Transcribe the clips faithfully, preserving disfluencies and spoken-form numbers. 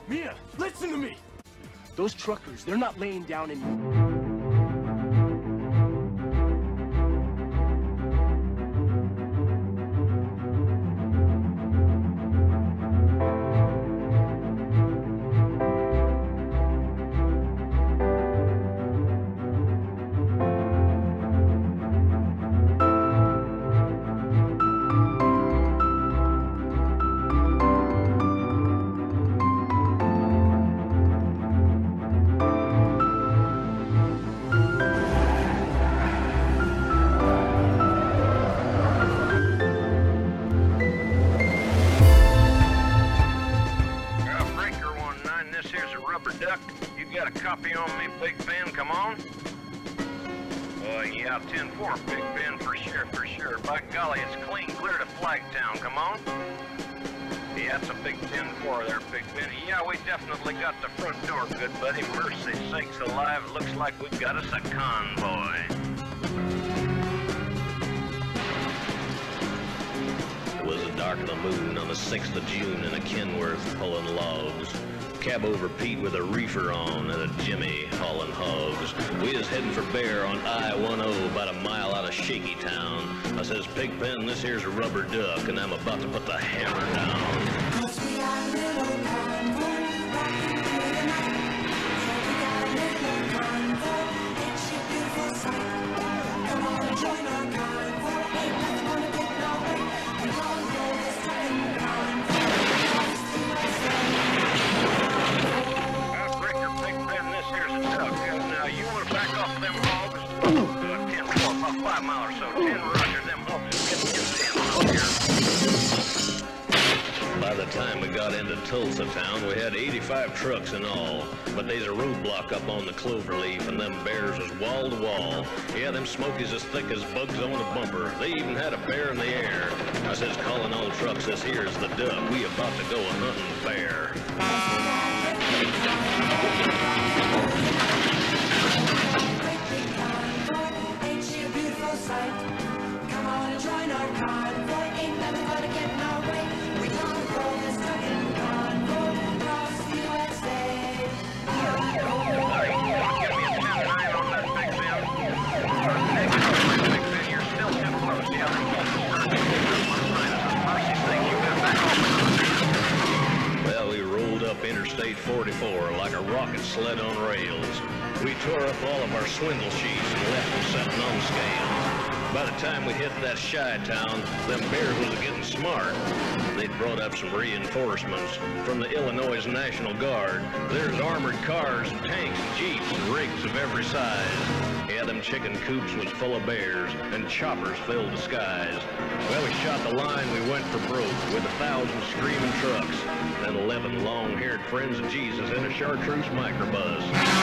Mia, listen to me! Those truckers, they're not laying down any... Duck, you got a copy on me, Big Ben? Come on. Uh, yeah, ten four, Big Ben, for sure, for sure. By golly, it's clean clear to Flagtown. Come on. Yeah, it's a big ten four there, Big Ben. Yeah, we definitely got the front door, good buddy. Mercy sakes alive, it looks like we've got us a convoy. It was the dark of the moon on the sixth of June in a Kenworth pulling logs. Cab over Pete with a reefer on and a Jimmy hauling hogs. We is heading for Bear on I ten, about a mile out of Shaky Town. I says, Pigpen, this here's a rubber duck, and I'm about to put the hammer down. Cause we got a little convoy, rocking through the night. Yeah, we got a little convoy, it's a beautiful sight. Come on and join our convoy, ain't nothing gonna get in our way. We gon' roll this second convoy, across the U S A. Now, you want to back off them hogs? Uh, ten four, about five miles or so. ten roger, them hogs is getting in. By the time we got into Tulsa town, we had eighty-five trucks in all. But there's a roadblock up on the cloverleaf, and them bears was wall to wall. Yeah, them smokies as thick as bugs on a bumper. They even had a bear in the air. I says, calling all trucks, this here's the duck. We about to go a hunting bear. Come on and join our convoy, ain't nothing gonna get in our way. We gonna roll this trucking convoy across the U S A. Hey, you wanna give me a ten nine on that, Big Ben? Big Ben, you're still too close. Yeah, mercy sakes, you better back off. Well, we rolled up Interstate forty-four like a rocket sled on rails. We tore up all of our swindle sheets and left them sitting on scales. By the time we hit that shy town, them bears was getting smart. They'd brought up some reinforcements from the Illinois National Guard. There's armored cars and tanks and jeeps and rigs of every size. Yeah, them chicken coops was full of bears, and choppers filled the skies. Well, we shot the line, we went for broke, with a thousand screaming trucks, and eleven long-haired friends of Jesus in a chartreuse microbus.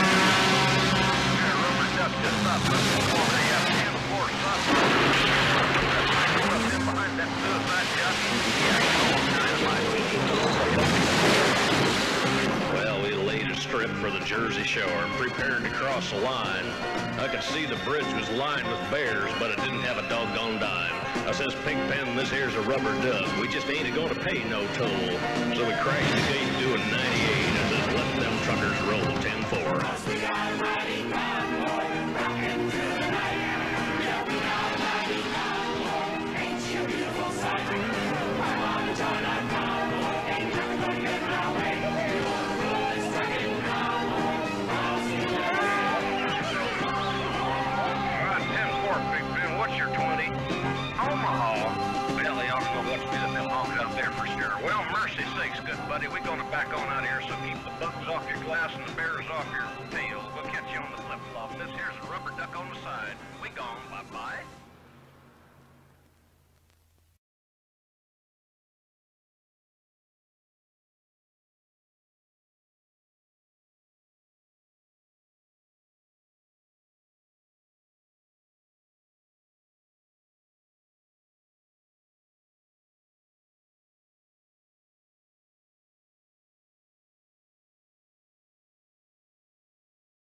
Well, we laid a strip for the Jersey Shore and prepared to cross the line. I could see the bridge was lined with bears, but it didn't have a doggone dime. I says, Pigpen, this here's a rubber duck. We just ain't going to pay no toll. So we crashed the gate doing ninety-eight. I says, let them truckers roll ten four. We got a mighty convoy, rocking through the night. Yeah, we got a mighty convoy, ain't she a beautiful sight? Come on and join our convoy, ain't nothing gonna get in our way. We gonna roll this second convoy across the U S A. All right, ten four, Big Ben, what's your twenty? Omaha. Well, they ought to know what's been them hogs out there for sure. Well, mercy sakes, good buddy, we're gonna back on out here, so keep the bugs off your glass and the bears off your tail. We'll catch you on the flip-flop. This here's a rubber duck on the side. We gone, bye-bye.